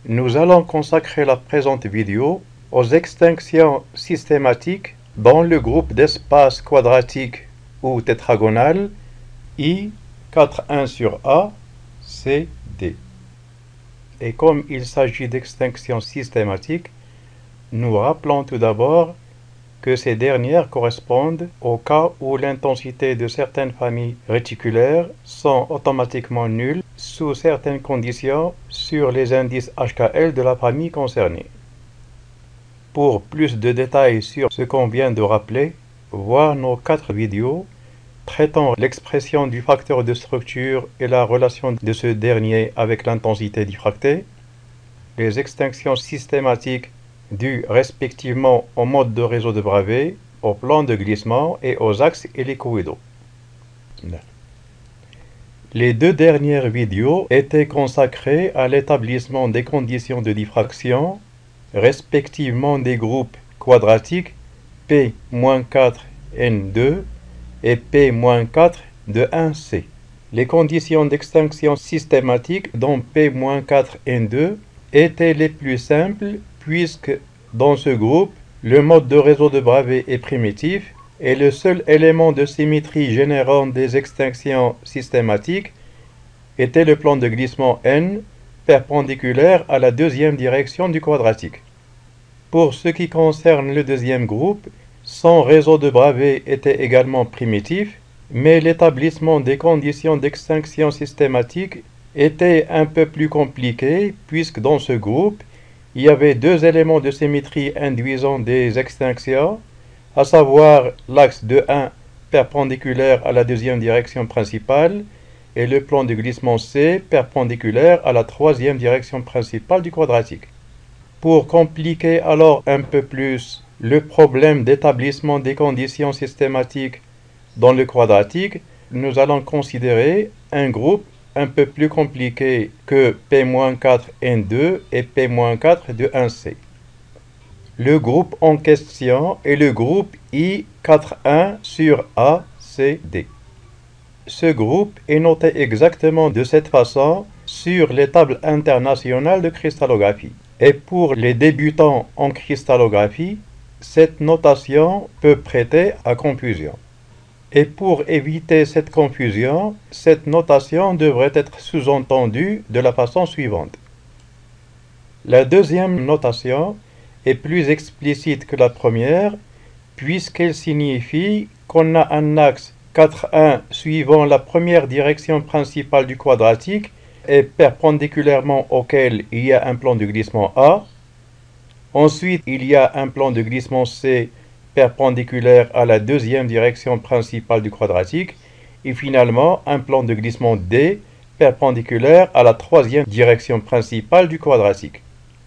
Nous allons consacrer la présente vidéo aux extinctions systématiques dans le groupe d'espaces quadratiques ou tétragonal I 4,1 sur A, C, D. Et comme il s'agit d'extinctions systématiques, nous rappelons tout d'abord que ces dernières correspondent au cas où l'intensité de certaines familles réticulaires sont automatiquement nulles sous certaines conditions sur les indices HKL de la famille concernée. Pour plus de détails sur ce qu'on vient de rappeler, voir nos 4 vidéos traitant l'expression du facteur de structure et la relation de ce dernier avec l'intensité diffractée, les extinctions systématiques dues respectivement au mode de réseau de Bravais, au plan de glissement et aux axes hélicoïdaux. Les 2 dernières vidéos étaient consacrées à l'établissement des conditions de diffraction, respectivement des groupes quadratiques P-4N2 et P-4 de 1C. Les conditions d'extinction systématique dans P-4N2 étaient les plus simples puisque dans ce groupe, le mode de réseau de Bravais est primitif et le seul élément de symétrie générant des extinctions systématiques était le plan de glissement N perpendiculaire à la deuxième direction du quadratique. Pour ce qui concerne le deuxième groupe, son réseau de Bravais était également primitif, mais l'établissement des conditions d'extinction systématique était un peu plus compliqué puisque dans ce groupe, il y avait 2 éléments de symétrie induisant des extinctions, à savoir l'axe de 1 perpendiculaire à la deuxième direction principale et le plan de glissement C perpendiculaire à la troisième direction principale du quadratique. Pour compliquer alors un peu plus le problème d'établissement des conditions systématiques dans le quadratique, nous allons considérer un groupe un peu plus compliqué que P-4N2 et P-4 de 1C. Le groupe en question est le groupe I41 sur ACD. Ce groupe est noté exactement de cette façon sur les tables internationales de cristallographie. Et pour les débutants en cristallographie, cette notation peut prêter à confusion. Et pour éviter cette confusion, cette notation devrait être sous-entendue de la façon suivante. La deuxième notation est plus explicite que la première, puisqu'elle signifie qu'on a un axe 4,1 suivant la première direction principale du quadratique et perpendiculairement auquel il y a un plan de glissement A. Ensuite, il y a un plan de glissement C perpendiculaire à la deuxième direction principale du quadratique et finalement un plan de glissement D perpendiculaire à la troisième direction principale du quadratique.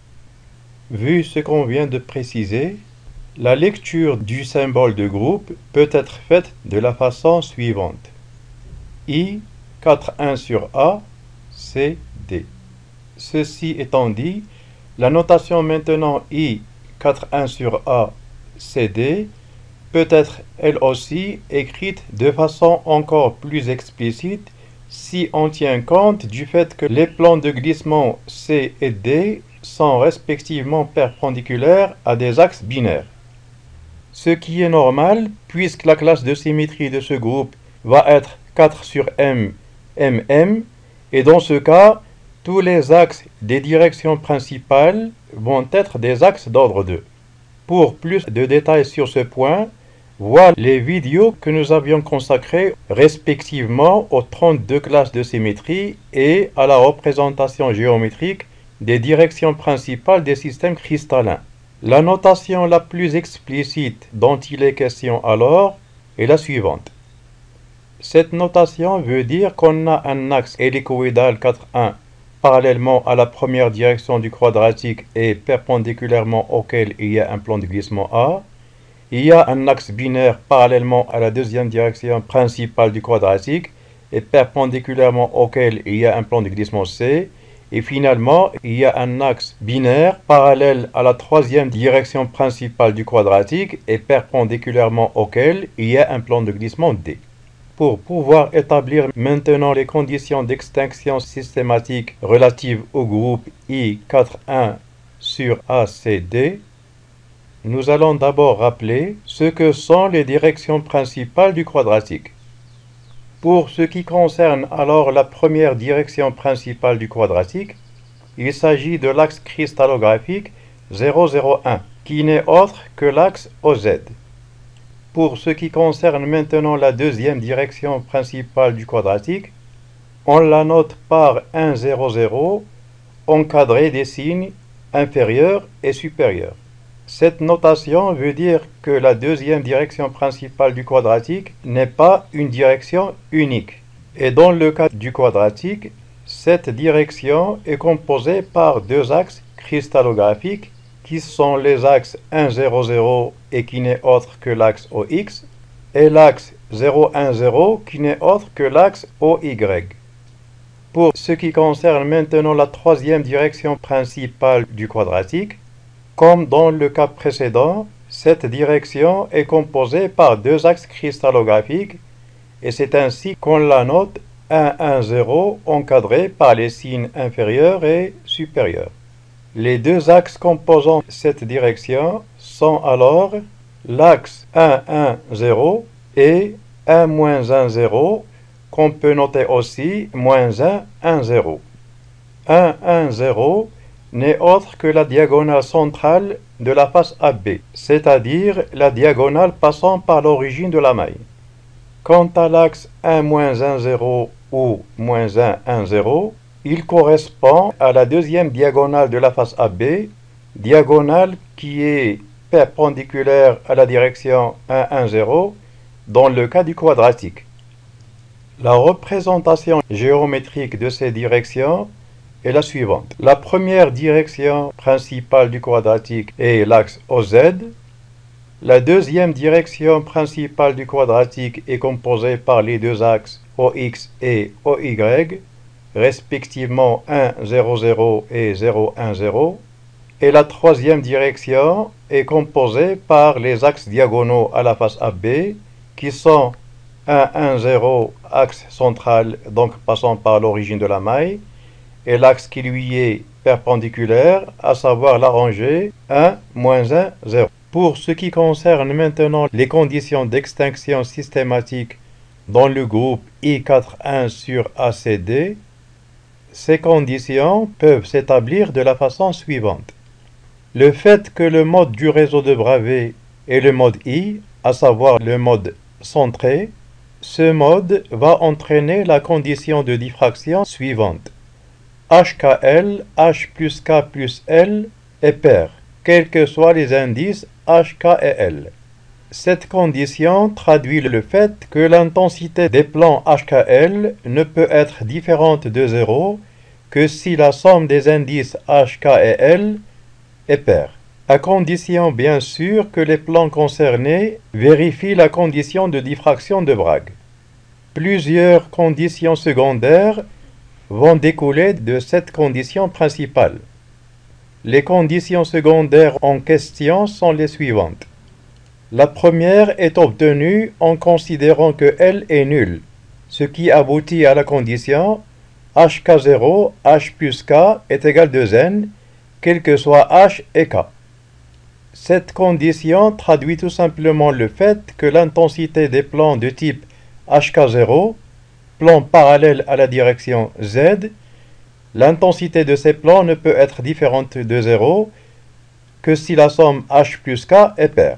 Vu ce qu'on vient de préciser, la lecture du symbole de groupe peut être faite de la façon suivante. I 4,1 sur A, C, D. Ceci étant dit, la notation maintenant I 4,1 sur A, CD peut être elle aussi écrite de façon encore plus explicite si on tient compte du fait que les plans de glissement C et D sont respectivement perpendiculaires à des axes binaires. Ce qui est normal puisque la classe de symétrie de ce groupe va être 4 sur M, MM, et dans ce cas, tous les axes des directions principales vont être des axes d'ordre 2. Pour plus de détails sur ce point, voir les vidéos que nous avions consacrées respectivement aux 32 classes de symétrie et à la représentation géométrique des directions principales des systèmes cristallins. La notation la plus explicite dont il est question alors est la suivante. Cette notation veut dire qu'on a un axe hélicoïdal 4,1 parallèlement à la première direction du quadratique et perpendiculairement auquel il y a un plan de glissement A. Il y a un axe binaire parallèlement à la deuxième direction principale du quadratique et perpendiculairement auquel il y a un plan de glissement C. Et finalement, il y a un axe binaire parallèle à la troisième direction principale du quadratique et perpendiculairement auquel il y a un plan de glissement D. Pour pouvoir établir maintenant les conditions d'extinction systématique relatives au groupe I41 sur ACD, nous allons d'abord rappeler ce que sont les directions principales du quadratique. Pour ce qui concerne alors la première direction principale du quadratique, il s'agit de l'axe cristallographique 0,01, qui n'est autre que l'axe OZ. Pour ce qui concerne maintenant la deuxième direction principale du quadratique, on la note par 1, 0, 0, encadré des signes inférieurs et supérieurs. Cette notation veut dire que la deuxième direction principale du quadratique n'est pas une direction unique. Et dans le cas du quadratique, cette direction est composée par deux axes cristallographiques qui sont les axes 1, 0, 0 et qui n'est autre que l'axe OX, et l'axe 0, 1, 0 qui n'est autre que l'axe OY. Pour ce qui concerne maintenant la troisième direction principale du quadratique, comme dans le cas précédent, cette direction est composée par deux axes cristallographiques et c'est ainsi qu'on la note 1, 1, 0 encadrés par les signes inférieurs et supérieurs. Les deux axes composant cette direction sont alors l'axe 1, 1, 0 et 1, 1, 0 qu'on peut noter aussi moins 1, 1, 0. 1, 1, 0 n'est autre que la diagonale centrale de la face AB, c'est-à-dire la diagonale passant par l'origine de la maille. Quant à l'axe 1, 1, 0 ou moins 1, 1, 0, il correspond à la deuxième diagonale de la face AB, diagonale qui est perpendiculaire à la direction 1, 1, 0 dans le cas du quadratique. La représentation géométrique de ces directions est la suivante. La première direction principale du quadratique est l'axe OZ. La deuxième direction principale du quadratique est composée par les deux axes OX et OY, respectivement 1, 0, 0 et 0, 1, 0. Et la troisième direction est composée par les axes diagonaux à la face AB, qui sont 1, 1, 0, axe central, donc passant par l'origine de la maille, et l'axe qui lui est perpendiculaire, à savoir la rangée 1, 1, 0. Pour ce qui concerne maintenant les conditions d'extinction systématique dans le groupe I41 sur ACD, ces conditions peuvent s'établir de la façon suivante. Le fait que le mode du réseau de Bravais est le mode I, à savoir le mode centré, ce mode va entraîner la condition de diffraction suivante. HKL, H plus K plus L est pair, quels que soient les indices H, K et L. Cette condition traduit le fait que l'intensité des plans HKL ne peut être différente de 0 que si la somme des indices H, K et L est paire, à condition bien sûr que les plans concernés vérifient la condition de diffraction de Bragg. Plusieurs conditions secondaires vont découler de cette condition principale. Les conditions secondaires en question sont les suivantes. La première est obtenue en considérant que L est nul, ce qui aboutit à la condition HK0, H plus K est égal à 2N, quel que soit H et K. Cette condition traduit tout simplement le fait que l'intensité des plans de type HK0, plan parallèle à la direction Z, l'intensité de ces plans ne peut être différente de 0 que si la somme H plus K est paire.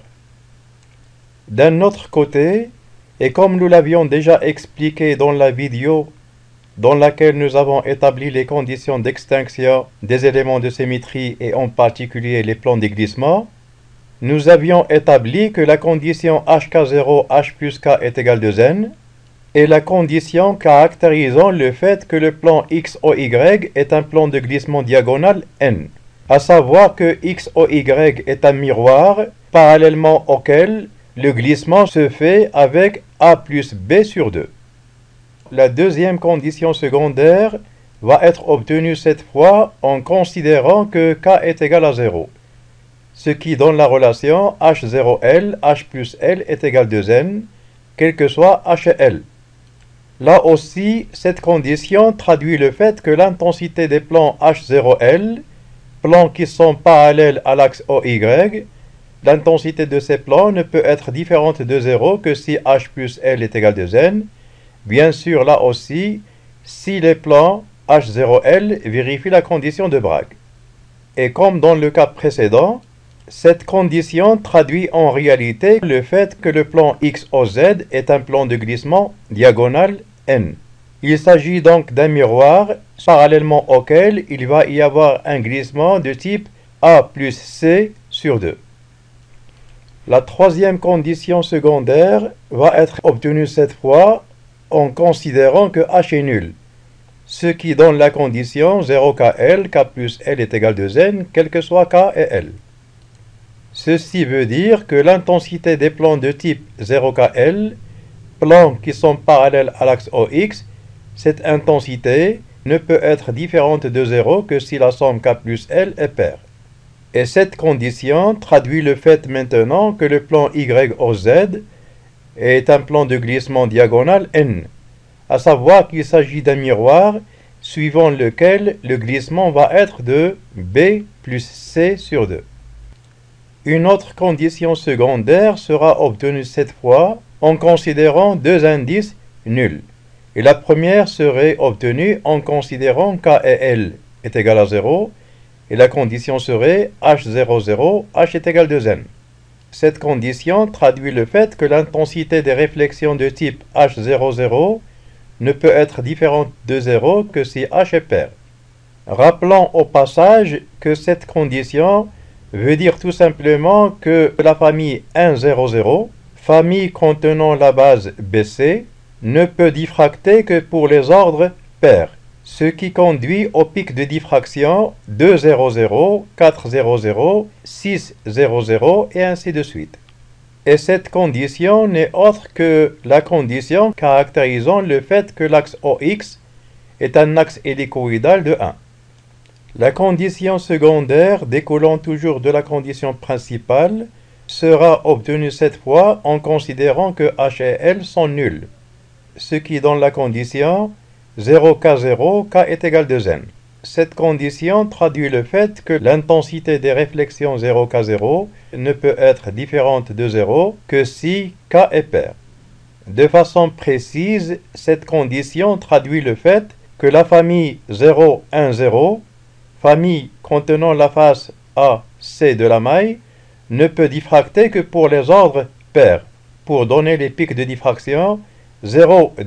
D'un autre côté, et comme nous l'avions déjà expliqué dans la vidéo dans laquelle nous avons établi les conditions d'extinction des éléments de symétrie et en particulier les plans de glissement, nous avions établi que la condition HK0, H plus K est égale à 2N est la condition caractérisant le fait que le plan XOY est un plan de glissement diagonal N, à savoir que XOY est un miroir parallèlement auquel le glissement se fait avec A plus B sur 2. La deuxième condition secondaire va être obtenue cette fois en considérant que K est égal à 0, ce qui donne la relation H0L, H plus L est égal à 2N, quel que soit H et L. Là aussi, cette condition traduit le fait que l'intensité des plans H0L, plans qui sont parallèles à l'axe OY, l'intensité de ces plans ne peut être différente de 0 que si H plus L est égal à 2n. Bien sûr, là aussi, si les plans H0L vérifient la condition de Bragg. Et comme dans le cas précédent, cette condition traduit en réalité le fait que le plan XOZ est un plan de glissement diagonal n. Il s'agit donc d'un miroir parallèlement auquel il va y avoir un glissement de type A plus C sur 2. La troisième condition secondaire va être obtenue cette fois en considérant que H est nul, ce qui donne la condition 0KL, K plus L est égal à 2n, quel que soit K et L. Ceci veut dire que l'intensité des plans de type 0KL, plans qui sont parallèles à l'axe OX, cette intensité ne peut être différente de 0 que si la somme K plus L est paire. Et cette condition traduit le fait maintenant que le plan YOZ est un plan de glissement diagonal n, à savoir qu'il s'agit d'un miroir suivant lequel le glissement va être de B plus C sur 2. Une autre condition secondaire sera obtenue cette fois en considérant deux indices nuls. Et la première serait obtenue en considérant K et L est égal à 0, et la condition serait H00, H est égal à 2n. Cette condition traduit le fait que l'intensité des réflexions de type H00 ne peut être différente de 0 que si H est paire. Rappelons au passage que cette condition veut dire tout simplement que la famille 100, famille contenant la base BC, ne peut diffracter que pour les ordres pairs, ce qui conduit au pic de diffraction 200, 400, 600 et ainsi de suite. Et cette condition n'est autre que la condition caractérisant le fait que l'axe OX est un axe hélicoïdal de 1. La condition secondaire, découlant toujours de la condition principale, sera obtenue cette fois en considérant que H et L sont nuls, ce qui donne la condition 0K0, K est égal à 2n. Cette condition traduit le fait que l'intensité des réflexions 0K0 ne peut être différente de 0 que si K est paire. De façon précise, cette condition traduit le fait que la famille 010, famille contenant la face AC de la maille, ne peut diffracter que pour les ordres pairs, pour donner les pics de diffraction 020,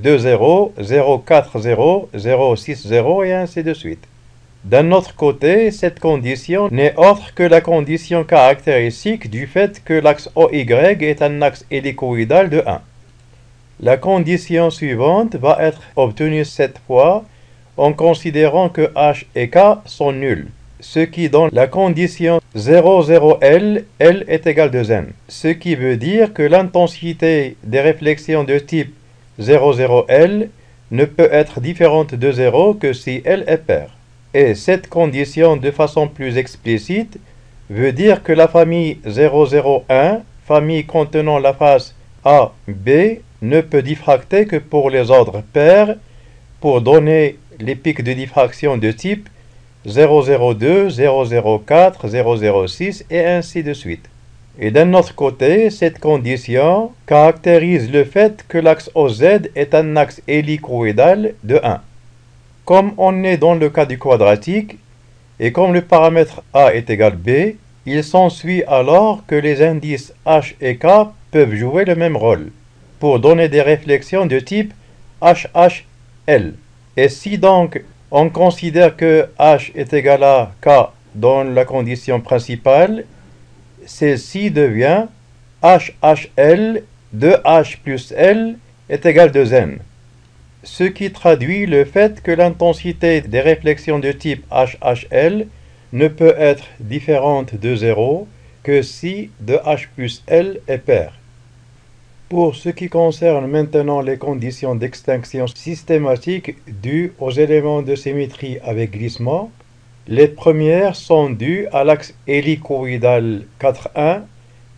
040, 060 et ainsi de suite. D'un autre côté, cette condition n'est autre que la condition caractéristique du fait que l'axe OY est un axe hélicoïdal de 1. La condition suivante va être obtenue cette fois en considérant que H et K sont nuls, ce qui donne la condition 00L, L est égal à 2n, ce qui veut dire que l'intensité des réflexions de type 00L ne peut être différente de 0 que si L est paire. Et cette condition, de façon plus explicite, veut dire que la famille 001, famille contenant la face AB, ne peut diffracter que pour les ordres pairs, pour donner les pics de diffraction de type 002, 004, 006 et ainsi de suite. Et d'un autre côté, cette condition caractérise le fait que l'axe OZ est un axe hélicoïdal de 1. Comme on est dans le cas du quadratique, et comme le paramètre A est égal à B, il s'ensuit alors que les indices H et K peuvent jouer le même rôle, pour donner des réflexions de type HHL. Et si donc on considère que H est égal à K dans la condition principale, celle-ci devient HHL de H plus L est égal à 2n. Ce qui traduit le fait que l'intensité des réflexions de type HHL ne peut être différente de 0 que si de H plus L est paire. Pour ce qui concerne maintenant les conditions d'extinction systématique dues aux éléments de symétrie avec glissement, les premières sont dues à l'axe hélicoïdal 4,1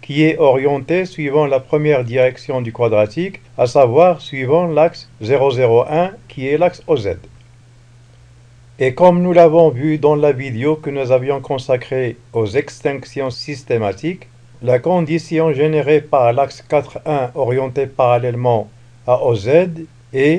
qui est orienté suivant la première direction du quadratique, à savoir suivant l'axe 0,01 qui est l'axe OZ. Et comme nous l'avons vu dans la vidéo que nous avions consacrée aux extinctions systématiques, la condition générée par l'axe 4,1 orienté parallèlement à OZ est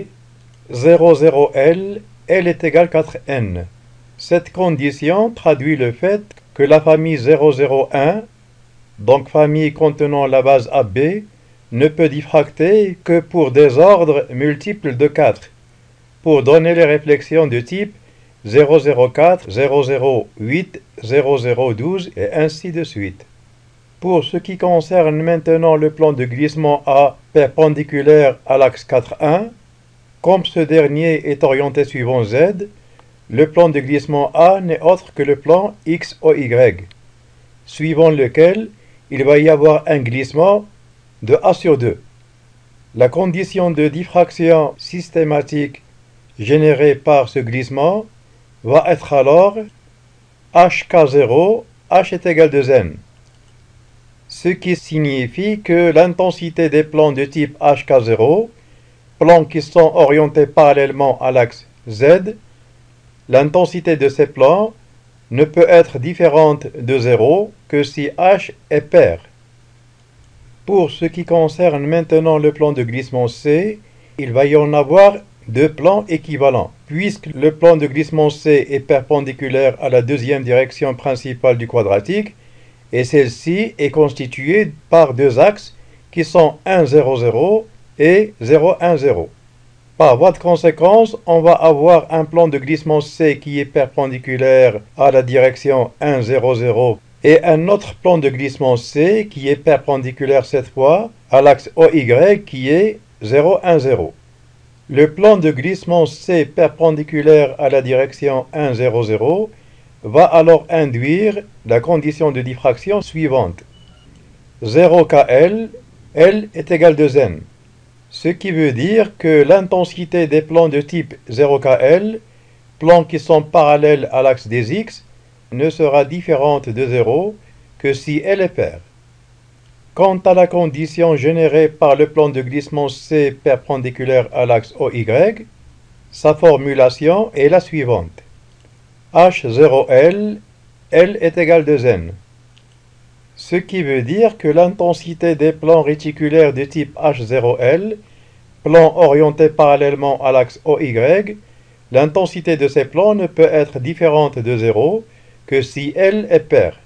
0,0L, L est égal à 4N. Cette condition traduit le fait que la famille 0,0,1, donc famille contenant la base AB, ne peut diffracter que pour des ordres multiples de 4, pour donner les réflexions de type 0,04, 0,08, 0,012 et ainsi de suite. Pour ce qui concerne maintenant le plan de glissement A perpendiculaire à l'axe 4,1, comme ce dernier est orienté suivant Z, le plan de glissement A n'est autre que le plan XOY, suivant lequel il va y avoir un glissement de A sur 2. La condition de diffraction systématique générée par ce glissement va être alors HK0, H est égal à 2N. Ce qui signifie que l'intensité des plans de type HK0, plans qui sont orientés parallèlement à l'axe Z, l'intensité de ces plans ne peut être différente de 0 que si H est pair. Pour ce qui concerne maintenant le plan de glissement C, il va y en avoir deux plans équivalents, puisque le plan de glissement C est perpendiculaire à la deuxième direction principale du quadratique, et celle-ci est constituée par deux axes qui sont 1, 0, 0 et 0, 1, 0. Par voie de conséquence, on va avoir un plan de glissement C qui est perpendiculaire à la direction 1, 0, 0 et un autre plan de glissement C qui est perpendiculaire cette fois à l'axe OY qui est 0, 1, 0. Le plan de glissement C perpendiculaire à la direction 1, 0, 0 va alors induire la condition de diffraction suivante. 0KL, L est égal à 2N. Ce qui veut dire que l'intensité des plans de type 0KL, plans qui sont parallèles à l'axe des X, ne sera différente de 0 que si elle est paire. Quant à la condition générée par le plan de glissement C perpendiculaire à l'axe OY, sa formulation est la suivante. H0L, L est égal à 2N. Ce qui veut dire que l'intensité des plans réticulaires de type H0L, plans orientés parallèlement à l'axe OY, l'intensité de ces plans ne peut être différente de 0 que si L est paire.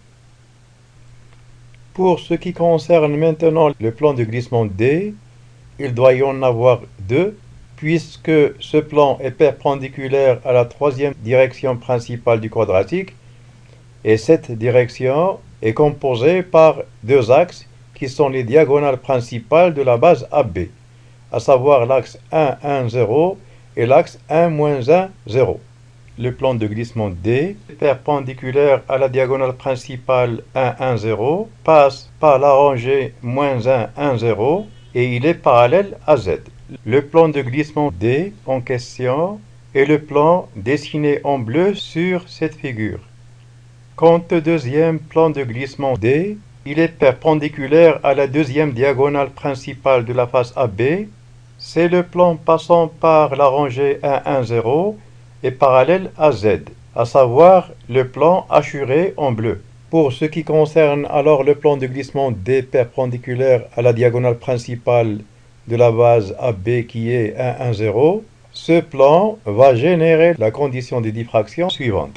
Pour ce qui concerne maintenant le plan de glissement D, il doit y en avoir deux, puisque ce plan est perpendiculaire à la troisième direction principale du quadratique, et cette direction est composée par deux axes qui sont les diagonales principales de la base AB, à savoir l'axe 1, 1, 0 et l'axe 1, moins 1, 0. Le plan de glissement D, perpendiculaire à la diagonale principale 1, 1, 0, passe par la rangée moins 1, 1, 0 et il est parallèle à Z. Le plan de glissement D en question est le plan dessiné en bleu sur cette figure. Quant au deuxième plan de glissement D, il est perpendiculaire à la deuxième diagonale principale de la face AB. C'est le plan passant par la rangée 1, 1, 0 et parallèle à Z, à savoir le plan hachuré en bleu. Pour ce qui concerne alors le plan de glissement D perpendiculaire à la diagonale principale de la base AB qui est 1, 1, 0, ce plan va générer la condition de diffraction suivante.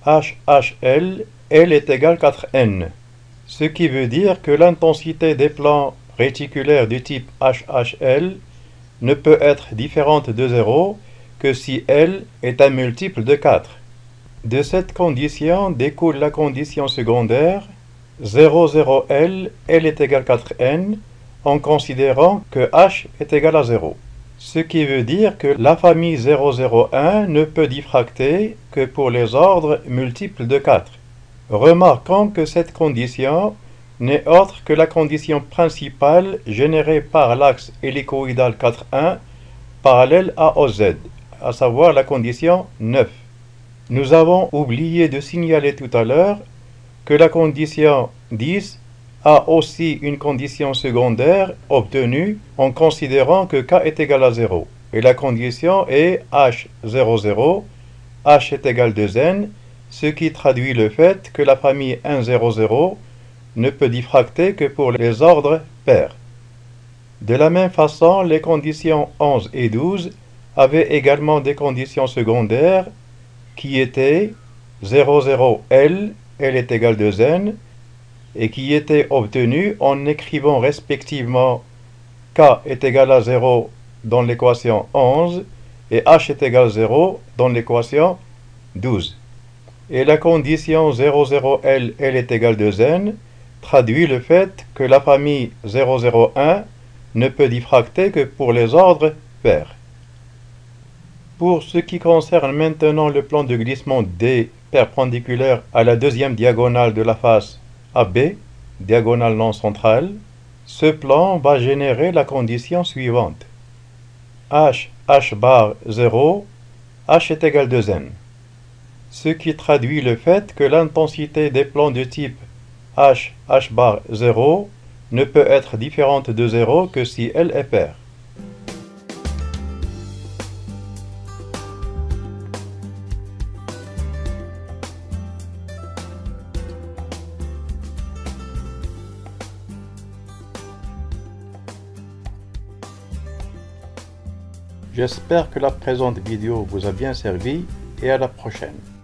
HHL, L est égal à 4N, ce qui veut dire que l'intensité des plans réticulaires du type HHL ne peut être différente de 0 que si L est un multiple de 4. De cette condition découle la condition secondaire 0,0L, L est égal à 4N, en considérant que H est égal à 0. Ce qui veut dire que la famille 0,01 ne peut diffracter que pour les ordres multiples de 4. Remarquons que cette condition n'est autre que la condition principale générée par l'axe hélicoïdal 4,1 parallèle à OZ, à savoir la condition 9. Nous avons oublié de signaler tout à l'heure que la condition 10 a aussi une condition secondaire obtenue en considérant que k est égal à 0. Et la condition est h00, h est égal à 2n, ce qui traduit le fait que la famille 1, 0, 0 ne peut diffracter que pour les ordres pairs. De la même façon, les conditions 11 et 12 avaient également des conditions secondaires qui étaient 0, 0, L est égal à 2n, et qui étaient obtenues en écrivant respectivement k est égal à 0 dans l'équation 11 et h est égal à 0 dans l'équation 12. Et la condition 0, 0, L est égal à 2n traduit le fait que la famille 0, 0, 1 ne peut diffracter que pour les ordres pairs. Pour ce qui concerne maintenant le plan de glissement D perpendiculaire à la deuxième diagonale de la face AB, diagonale non centrale, ce plan va générer la condition suivante. H bar 0, H est égal à 2n. Ce qui traduit le fait que l'intensité des plans de type H bar 0 ne peut être différente de 0 que si elle est paire. J'espère que la présente vidéo vous a bien servi et à la prochaine.